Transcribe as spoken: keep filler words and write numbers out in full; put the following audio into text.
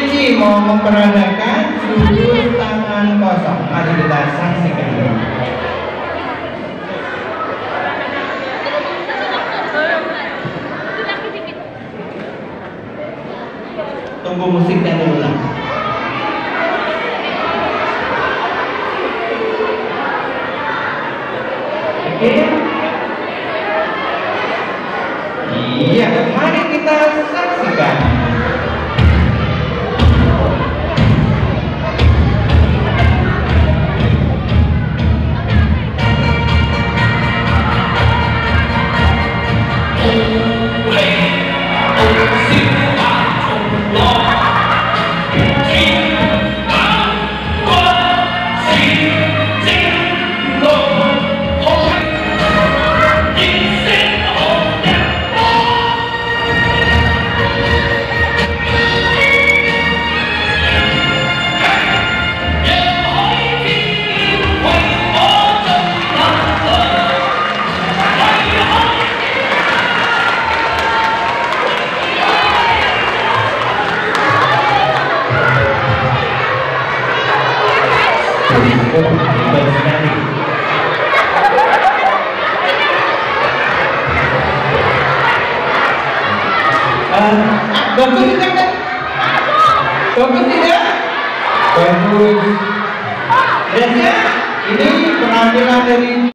Cici mau memperagakan sudut tangan kosong. Mari kita saksikan dulu. Tunggu musiknya dulu lah. Oke. Iya, mari kita saksikan. Bagus tidak kan? Bagus tidak? Bagus. Dan ya, ini penampilan dari